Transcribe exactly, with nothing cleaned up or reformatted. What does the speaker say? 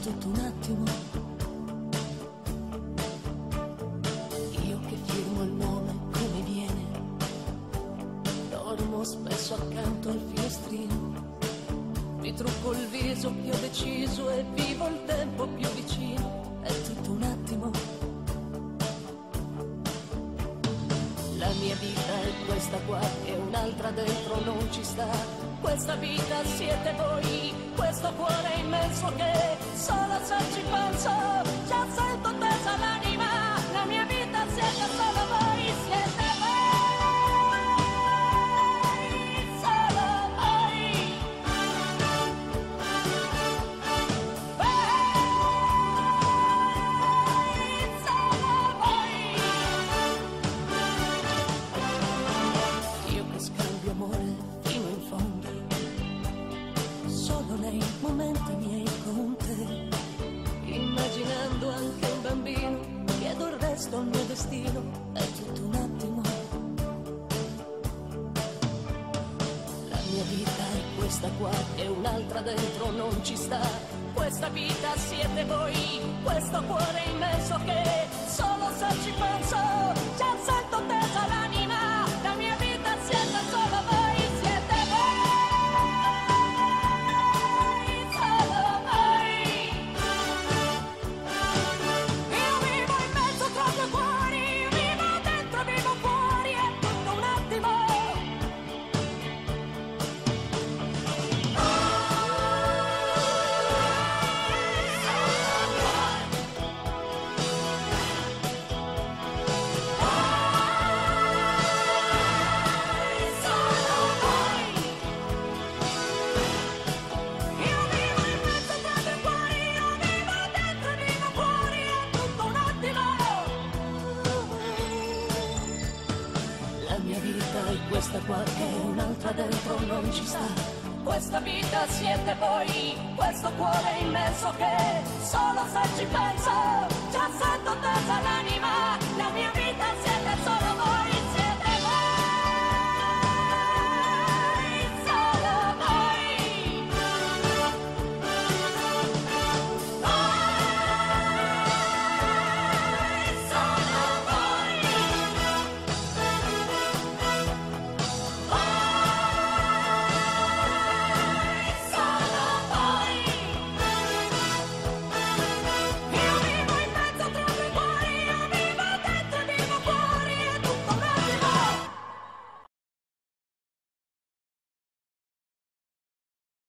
tutto un attimo. Io che firmo il nome come viene, dormo spesso accanto al finestrino, mi trucco il viso più deciso e vivo il tempo più vicino. È tutto un attimo. La mia vita è questa qua e un'altra dentro non ci sta. Questa vita siete voi, questo cuore immenso che solo se ci penso già sento tesa l'anima. La mia vita siete solo voi, siete voi, solo voi. Voi, solo voi. Io che scambio amore fino in fondo, solo nei momenti miei con te, immaginando anche un bambino, chiedo il resto al mio destino. È tutto un attimo. La mia vita è questa qua e un'altra dentro non ci sta. Questa vita siete voi, questo cuore immenso che solo se ci penso già sento tesa l'anima. La mia vita siete solo voi, siete voi. Questa qua che un'altra dentro non ci sta. Questa vita siete voi, questo cuore immenso che solo se ci penso già sento tesa l'anima.